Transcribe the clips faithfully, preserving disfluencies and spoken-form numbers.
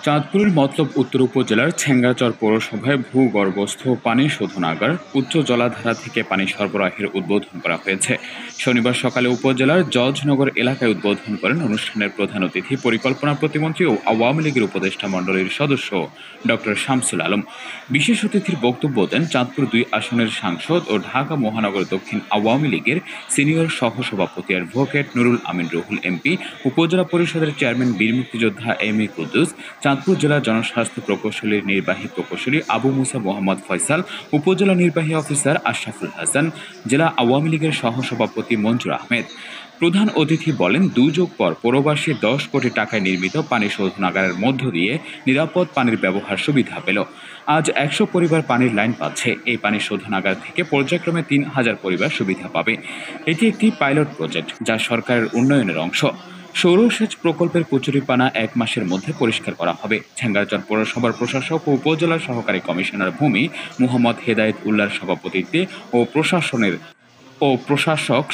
চাঁদপুরের মতলব উত্তর উপজেলার ছেঙ্গাচর পৌরসভায় ভূগর্ভস্থ পানি শোধনাগার উচ্চ জলাধারা থেকে পানি সরবরাহের উদ্বোধন করা হয়েছে। শনিবার সকালে উপজেলার জজনগর এলাকায় উদ্বোধন করেন অনুষ্ঠানের প্রধান অতিথি পরিকল্পনা প্রতিমন্ত্রী ও আওয়ামী লীগের উপদেষ্টা মণ্ডলীর সদস্য ডক্টর শামসুল আলম। বিশেষ অতিথির বক্তব্য দেন চাঁদপুর দুই আসনের সাংসদ ও ঢাকা মহানগর দক্ষিণ আওয়ামী লীগের সিনিয়র সহসভাপতি অ্যাডভোকেট নুরুল আমিন রুহুল এমপি, উপজেলা পরিষদের চেয়ারম্যান বীর মুক্তিযোদ্ধা এম এ কুদ্দুস, চাঁদপুর জেলা জনস্বাস্থ্য প্রকৌশলীর নির্বাহী প্রকৌশলী আবু মুসা মোহাম্মদ ফয়সাল, উপজেলা নির্বাহী অফিসার আশরাফুল হাসান, জেলা আওয়ামী লীগের সহসভাপতি মঞ্জুর আহমেদ। প্রধান অতিথি বলেন, দুর্যোগ পর পৌরবাসী দশ কোটি টাকায় নির্মিত পানি শোধনাগারের মধ্য দিয়ে নিরাপদ পানির ব্যবহার সুবিধা পেল। আজ একশো পরিবার পানির লাইন পাচ্ছে। এই পানি শোধনাগার থেকে পর্যায়ক্রমে তিন হাজার পরিবার সুবিধা পাবে। এটি একটি পাইলট প্রজেক্ট যা সরকারের উন্নয়নের অংশ। সৌরসেচ প্রকল্পের কচুরিপানা এক মাসের মধ্যে পরিষ্কার করা হবে। ছেঙ্গাচর পৌরসভার প্রশাসক ও উপজেলা সহকারী কমিশনার ভূমি মোহাম্মদ হেদায়েত উল্লাহর সভাপতিত্বে ও প্রশাসনের ও প্রশাসক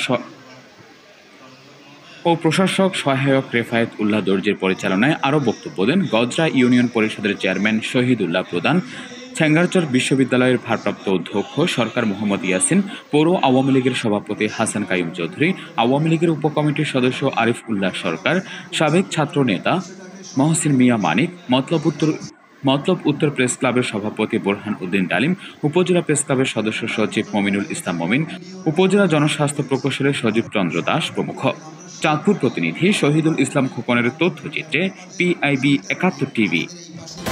ও প্রশাসক সহায়ক রেফায়েত উল্লাহ দর্জির পরিচালনায় আরও বক্তব্য দেন গজরা ইউনিয়ন পরিষদের চেয়ারম্যান শহীদুল্লাহ প্রধান, ছেঙ্গাচর বিশ্ববিদ্যালয়ের ভারপ্রাপ্ত অধ্যক্ষ সরকার মোহাম্মদ ইয়াসিন, পৌর আওয়ামী লীগের সভাপতি হাসান কাইম চৌধুরী, আওয়ামী লীগের উপকমিটির সদস্য আরিফ উল্লাহ সরকার, সাবেক ছাত্র নেতা মহসিন মিয়া মানিক, মতলব উত্তর মতলব উত্তর প্রেস ক্লাবের সভাপতি বোরহান উদ্দিন ডালিম, উপজেলা প্রেস ক্লাবের সদস্য সচিব মমিনুল ইসলাম মমিন, উপজেলা জনস্বাস্থ্য প্রকৌশলী সজীব চন্দ্র দাস প্রমুখ। চাঁদপুর প্রতিনিধি শহীদুল ইসলাম খোকনের তথ্যচিত্রে পিআইবি একাত্তর টিভি।